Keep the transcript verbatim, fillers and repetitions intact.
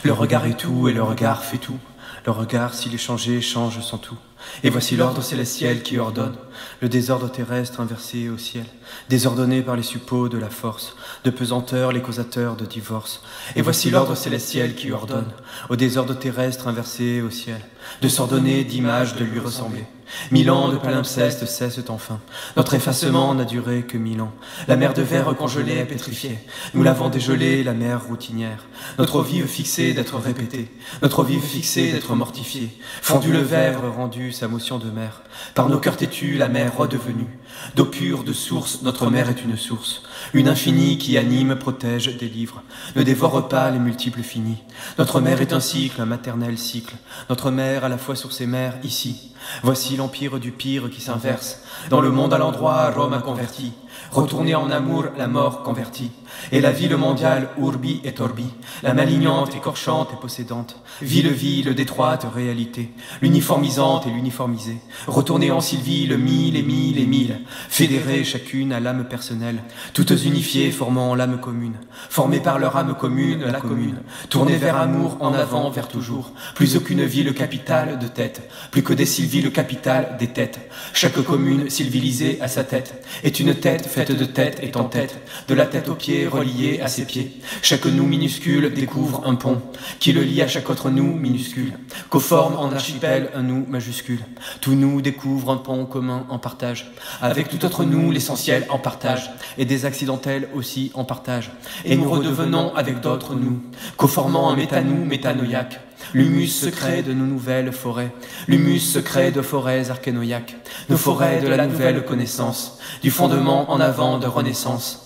Le regard est tout et le regard fait tout. Le regard, s'il est changé, change sans tout. Et voici l'ordre célestiel qui ordonne le désordre terrestre inversé au ciel, désordonné par les suppôts de la force, de pesanteur les causateurs de divorce. Et voici l'ordre célestiel qui ordonne au désordre terrestre inversé au ciel, de s'ordonner d'images de lui ressembler. Mille ans de palimpseste cessent enfin. Notre effacement n'a duré que mille ans. La mer de verre congelée est pétrifiée. Nous l'avons dégelée, la mer routinière. Notre eau vive fixée d'être répétée. Notre eau vive fixée d'être mortifiée. Fondu le verre, rendu sa motion de mer. Par nos cœurs têtus, la mer redevenue. D'eau pure, de source, notre mer est une source. Une infinie qui anime, protège, délivre. Ne dévore pas les multiples finis. Notre mer est un cycle, un maternel cycle. Notre mer à la fois sur ses mers, ici. Voici l'empire du pire qui s'inverse. Dans le monde à l'endroit, Rome a converti. Retourné en amour, la mort convertie. Et la ville mondiale, urbi et orbi. La malignante, écorchante et possédante. Ville-ville d'étroite réalité. L'uniformisante et l'uniformisée. Retourné en Sylvie, le mille et mille et mille. Fédérées chacune à l'âme personnelle. Toutes unifiées formant l'âme commune. Formées par leur âme commune, la commune. Tournées vers amour, en avant, vers toujours. Plus aucune ville capitale de tête. Plus que des Sylvilles capitales des têtes. Chaque commune civilisée à sa tête est une tête faite de tête et en tête, de la tête aux pieds reliée à ses pieds. Chaque nous minuscule découvre un pont qui le lie à chaque autre nous minuscule, co-forme en archipel un nous majuscule. Tout nous découvre un pont commun en partage, avec tout autre nous l'essentiel en partage, et des accidentels aussi en partage. Et nous redevenons avec d'autres nous, co-formant un métanou métanoïaque. L'humus secret de nos nouvelles forêts, l'humus secret de forêts archénoïaques, nos forêts de la nouvelle connaissance, du fondement en avant de renaissance,